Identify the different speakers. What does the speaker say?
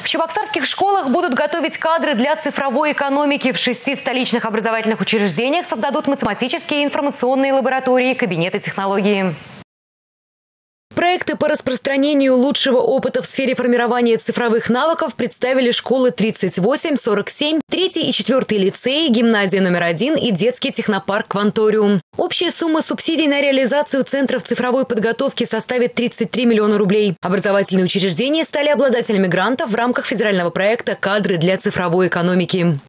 Speaker 1: В чебоксарских школах будут готовить кадры для цифровой экономики. В 6 столичных образовательных учреждениях создадут математические и информационные лаборатории, кабинеты технологии. Проекты по распространению лучшего опыта в сфере формирования цифровых навыков представили школы 38-47, 3 и 4 лицеи, гимназия номер 1 и детский технопарк «Кванториум». Общая сумма субсидий на реализацию центров цифровой подготовки составит 33 миллиона рублей. Образовательные учреждения стали обладателями грантов в рамках федерального проекта «Кадры для цифровой экономики».